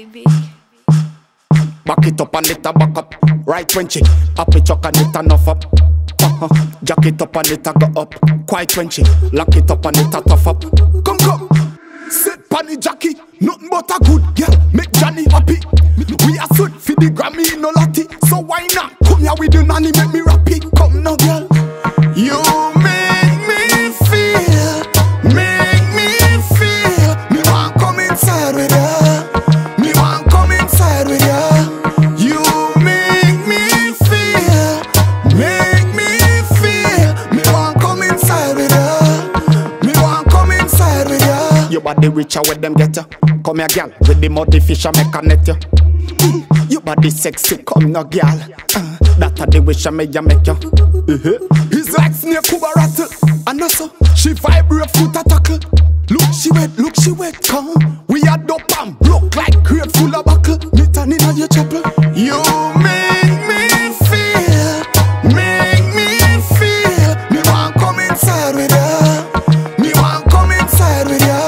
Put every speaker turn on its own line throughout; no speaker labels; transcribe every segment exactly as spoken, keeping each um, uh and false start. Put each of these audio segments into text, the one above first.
baby.
Back it up and it a back up. Right when she up it chuck and it a nuff up. Uh-huh. Jack it up and it a go up. Quite when she lock it up and it a tough up. Come come, sit panny Jackie. Nothing but a good girl, make Johnny happy. We are sweet for the Grammy no lottie. So why not come here with your nanny, make me rap it. Come now girl, you make me feel, make me feel. Me want come inside with you. Me want come inside with you. You make me feel, make me feel. Me want come inside with you. Me want come inside with you. Your body richer with them get you. Come here, girl, with the muddy fish I make a net you. Mm, your body sexy, come now, girl. Uh, that a the wish I make you make you. Uh-huh. He's like snake who a rattle, and also she vibrate foot a tackle. Look she wet, look she wet, come. We a dope and broke like crate full of buckle. Me turn in on your chapel. You make me feel, make me feel. Me want come inside with you. Me want come inside with you.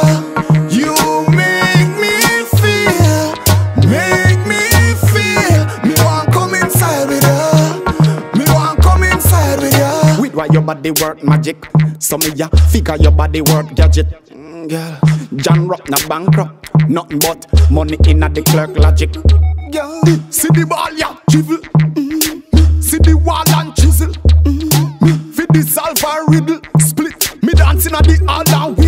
Why your body work magic? Some of ya figure your body work gadget. Mm, girl, John Rock na bankrupt. Nothing but money in the clerk logic. Girl, see the ball ya chivel. Mm, see the wall and chisel. Mm, for the solve a riddle. Split me dancing at the all and